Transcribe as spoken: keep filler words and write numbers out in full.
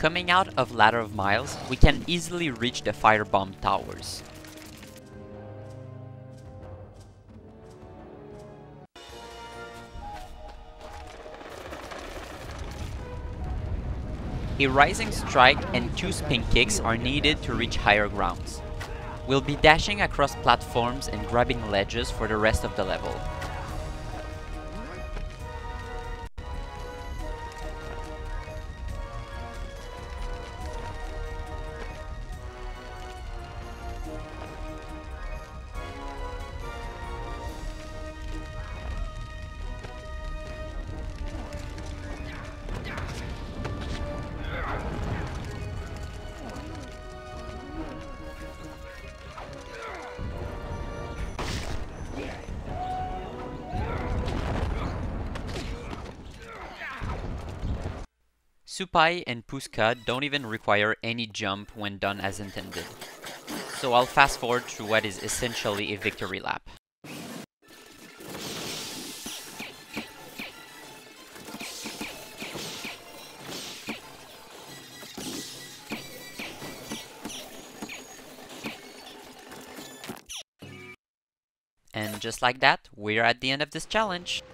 Coming out of Ladder of Miles, we can easily reach the firebomb towers. A rising strike and two spin kicks are needed to reach higher grounds. We'll be dashing across platforms and grabbing ledges for the rest of the level. Supai and Pusca don't even require any jump when done as intended, so I'll fast forward through what is essentially a victory lap. And just like that, we're at the end of this challenge.